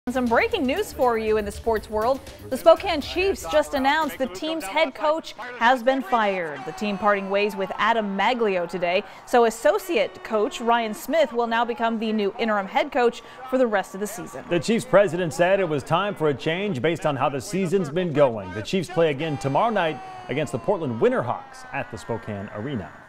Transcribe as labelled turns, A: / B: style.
A: Some breaking news for you in the sports world. The Spokane Chiefs just announced the team's head coach has been fired. The team parting ways with Adam Maglio today. So associate coach Ryan Smith will now become the new interim head coach for the rest of the season.
B: The Chiefs president said it was time for a change based on how the season's been going. The Chiefs play again tomorrow night against the Portland Winterhawks at the Spokane Arena.